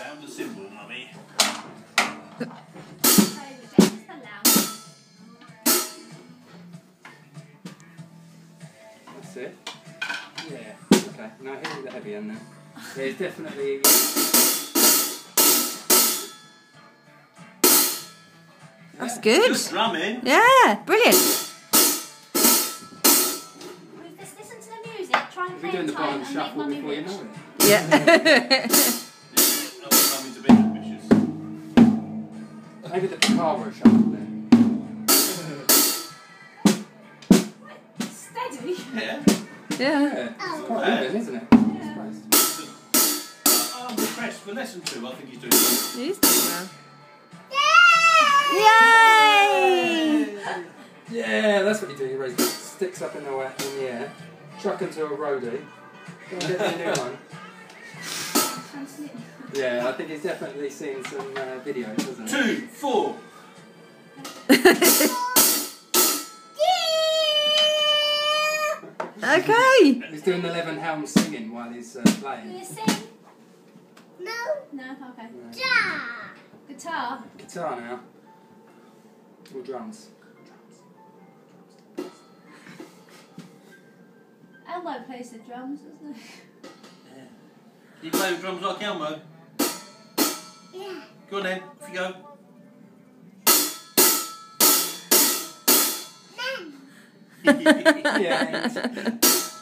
Sound the cymbal, mummy. That's it. Yeah. Okay. Now hit with the heavy end now. Yeah, it's definitely. That's good. Good drumming. Yeah, brilliant. Rufus, listen to the music. Try and play We're doing the time bottom and make shuffle mummy before you rich. know it. Yeah. I want mummy to be ambitious. Maybe the Picaro shuffle then. Steady. Yeah. Yeah. Yeah. It's quite even, isn't it? Yeah. I'm impressed. For lesson 2, I think he's doing well. He's doing well. Yay! Yeah, that's what you do. You raise sticks up in the air, chuck into a roadie, go and get the new one. Yeah, I think he's definitely seen some videos, hasn't he? 2, 4. Okay. He's doing the 11 helms singing while he's Do playing. you sing? No. No? Okay. Ja. Guitar? Guitar now. Or drums. Elmo plays the drums, doesn't he? Yeah. You play with drums like Elmo? Yeah. Go on then, off you go. Man. Yeah.